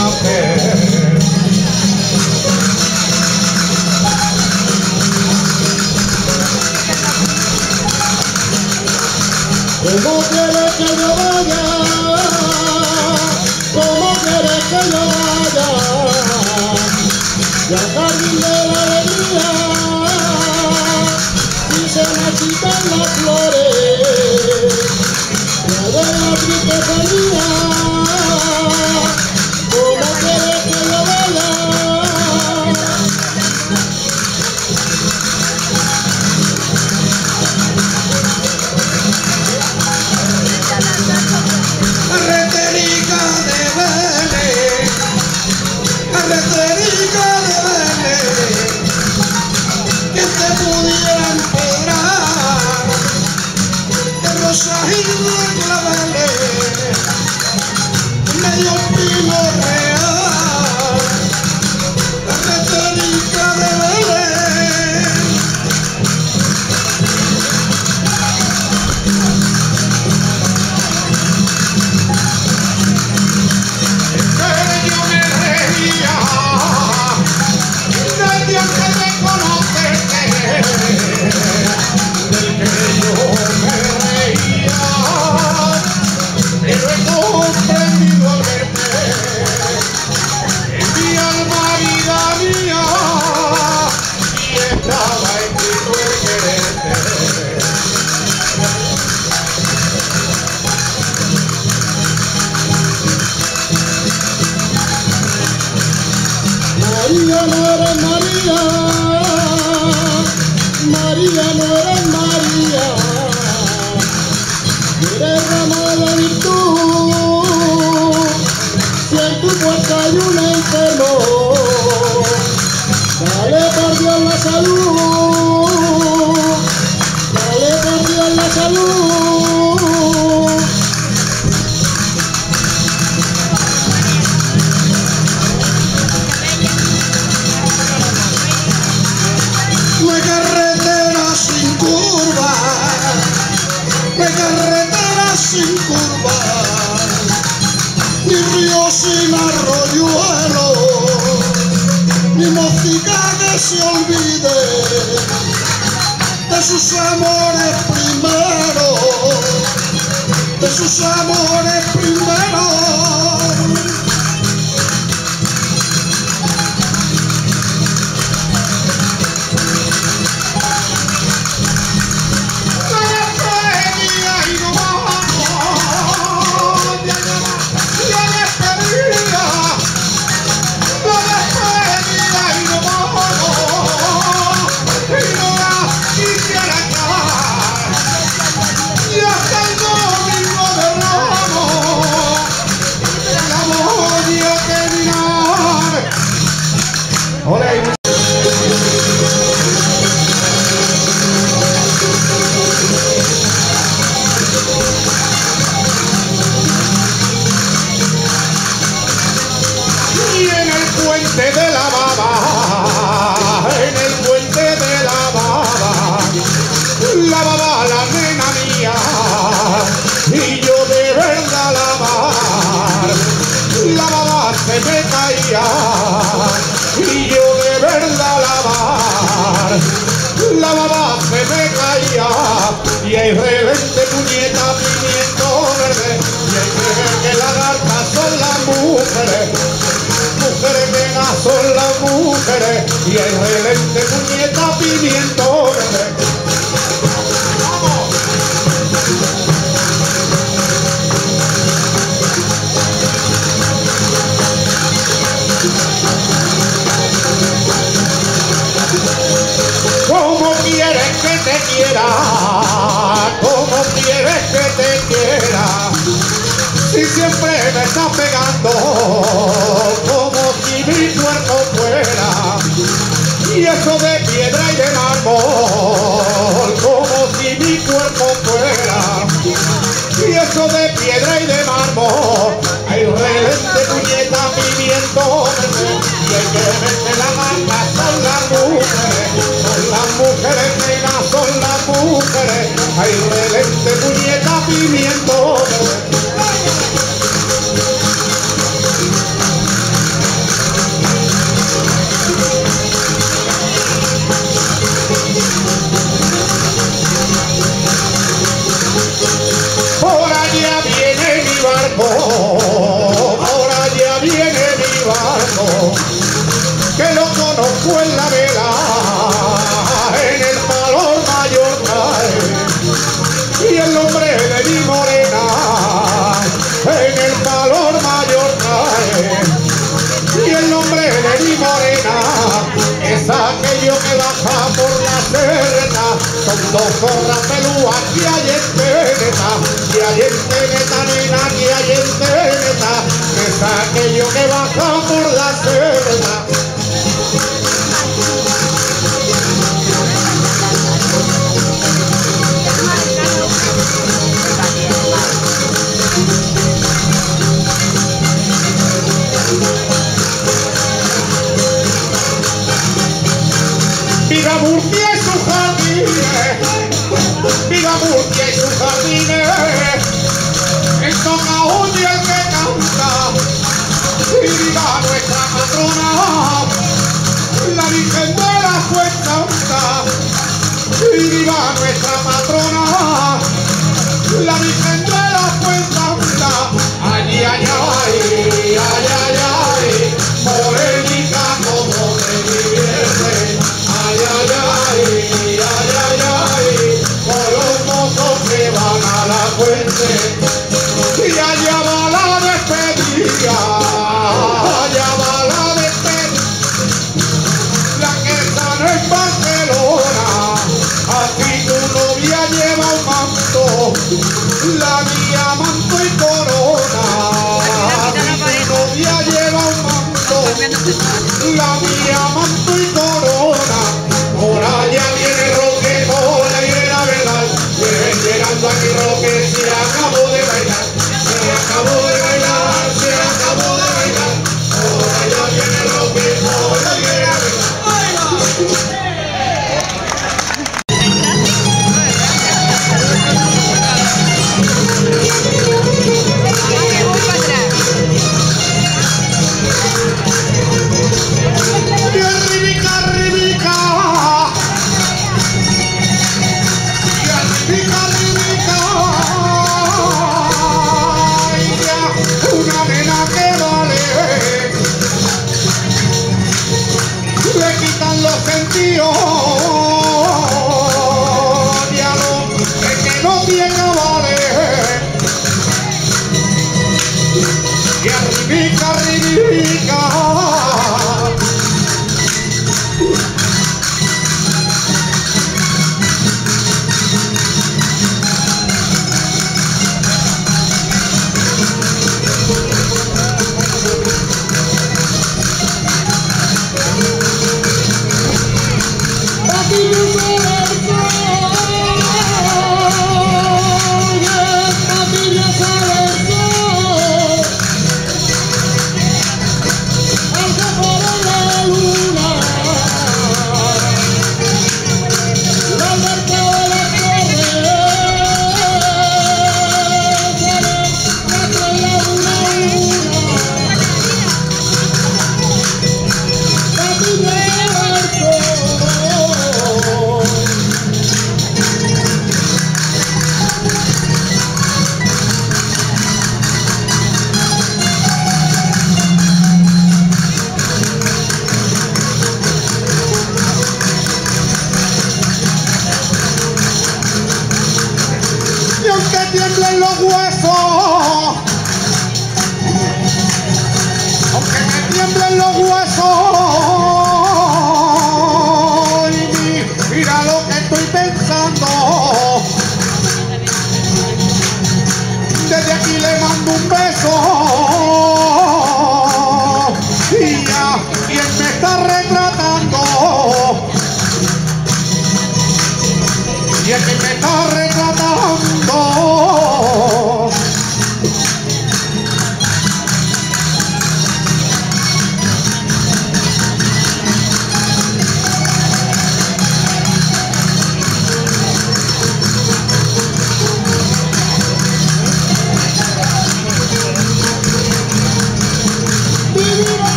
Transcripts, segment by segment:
nacer. ¿Cómo quieres que yo vaya? ¿Cómo quieres que yo vaya? Y al jardín de la alegría, si se marchitan las flores, la de la tristeza mía, ¿cómo quieres que yo vaya? Carreterica de Belén, carreterica de Belén, que te pudiera empedrar de rosas y de claveles, medio pino real, carreterica de Belén. Yo me reía desde antes de conocerte, del que yo me reía, pero he comprendido al verte en mi alma, vida mía, y estaba escrito el quererte. María no eres María, María no eres María, eres rama de virtud, si en tu puerta hay un enfermo, dale por Dios la salud, dale por Dios la salud. No hay carretera sin curva, no hay carretera sin curva, ni río sin arroyuelo, ni mosquica que se olvide de sus amores primero, de sus amores primero. De la baba, en el puente de la baba la nena mía, y yo de verdad la baba se me caía, y yo de verdad la baba se me caía, y hay relente puñeta, pimiento verde, y hay que lagartas son las mujeres. Mujeres nenas son las mujeres, y hay relente, puñeta, pimiento verde. ¡Vamos! ¿Cómo quieres que te quiera? ¿Cómo quieres que te quiera? Si siempre me estás pegando como si mi cuerpo fuera, y eso de piedra y de mármol, como si mi cuerpo fuera, y eso de piedra y de mármol. Hay relente, puñeta, pimiento verde, y hay que meter la manga, son las mujeres nenas son las mujeres. Hay relente, puñeta, pimiento verde. manto, que lo conozco en la vela, en el valor mayor trae, y el nombre de mi morena, en el valor mayor trae, y el nombre de mi morena, es aquello que baja por la serena, son dos zorras pelúas que hay en Teneta, que hay en Teneta, nena, que hay en Teneta, es aquello que baja por la serena. Viva Murcia y sus jardines, viva Murcia y sus jardines, el toca oye el que canta, y viva nuestra patrona, la Virgen de la Fuensanta, y viva nuestra patrona, la Virgen de la Fuensanta, ay, ay, ay, ay, ay, ay, morenica como me divierte. Ay, ay, ay, ay, ay, ay, por los mozos que van a la fuente, y allá va la despedida, allá va la despedida, la que está en Barcelona, así tu novia lleva un manto, la mía manto y corona, así tu novia lleva un manto, la mía manto y corona. Por allá viene Roque, por ahí viene la verdad. Viene llegando aquí Roque, se acabó de bailar. Se acabó de bailar, se acabó de bailar. Por allá viene Roque, por ahí viene la verdad. Tiemblen los huesos, aunque me tiemblen los huesos, y mira lo que estoy pensando, desde aquí le mando un beso, y ya quien me está retratando, y el que me está retratando.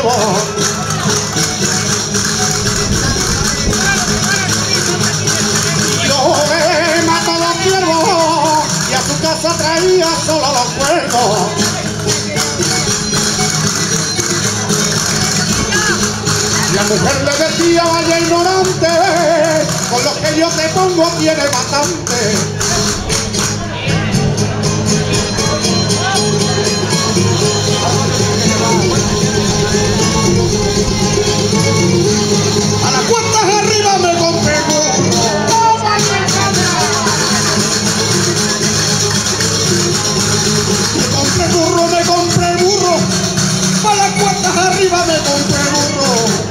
cuervos. Yo le mato a los cuervos y a su casa traía solo los cuervos. La mujer le decía, vaya ignorante, con lo que yo te pongo tiene bastante. A las cuentas arriba me compré burro. Me compré burro. A las cuentas arriba me compré burro.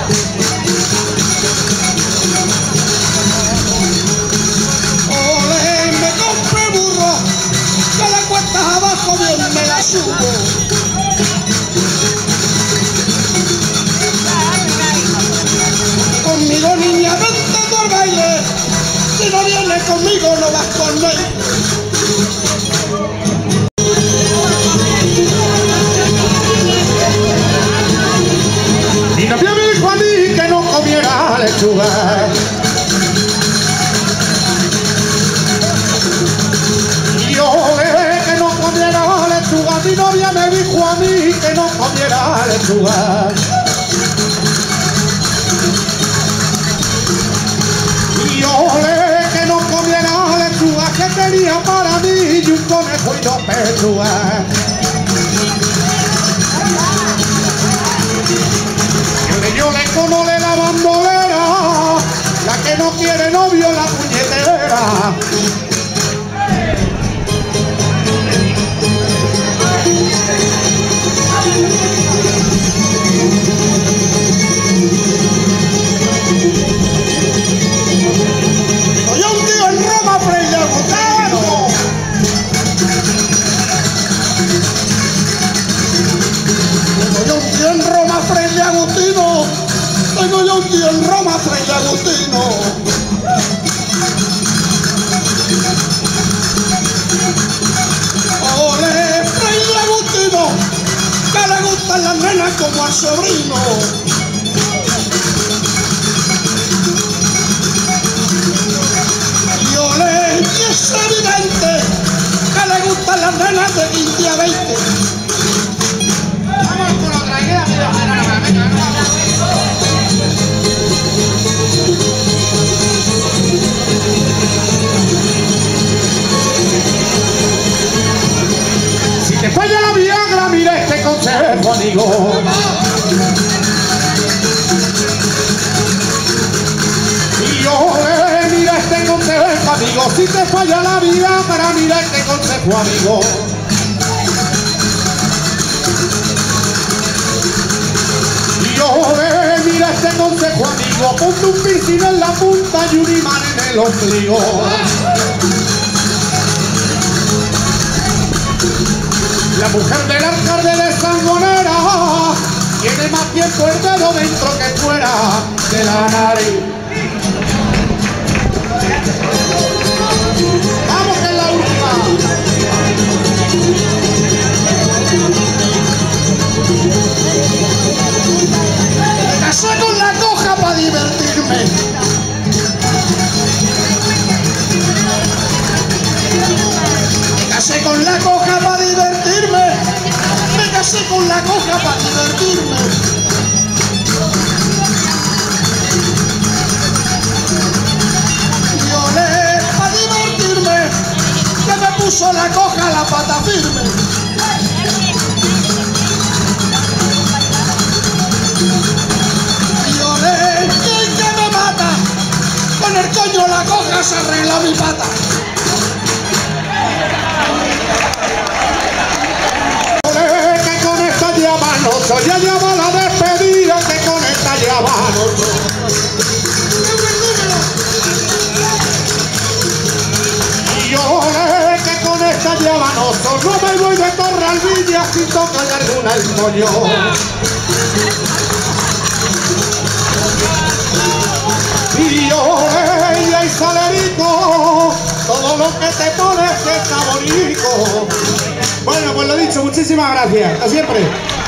Abajo bien me la subo. Conmigo niña, vente tú al baile. Si no vienes conmigo no vas con él. Y no me dijo a mí que no comiera lechuga. Mi novia me dijo a mí que no comiera lechuga. Y yo le que no comiera lechuga, que tenía para mí y un conejo y dos pechugas. Yo le como le la bandolera, la que no quiere novio la puñetera. Tengo yo un tío en Roma, Fray Agustino. Ole, Fray Agustino, que le gustan las nenas como al sobrino. Y ole, y es evidente que le gustan las nenas de 15 a 20. Vamos con otra idea, si te falla la Viagra, mira este consejo, amigo. Y yo mira este consejo, amigo. Si te falla la Viagra, mira este consejo, amigo. Y yo mira este consejo, amigo. Ponte un piercing en la punta y un imán en el ombligo. La mujer del alcalde de Sangonera tiene más tiempo el dedo dentro que fuera de la nariz. Vamos que es la última. Me casé con la coja para divertirme. Me casé con la coja para divertirme. Me casé con la coja para divertirme. Violé para divertirme, que me puso la coja la pata firme. Violé que me mata, con el coño la coja se arregla mi pata. Soy ya llama la despedida que con esta llamada. Y yo que con esta llamada no me voy de Torralvilla sin tocar alguna el pollo. Y yo y ahí salerico, todo lo que te pones está bonito. Bueno, pues lo dicho, muchísimas gracias. Hasta siempre.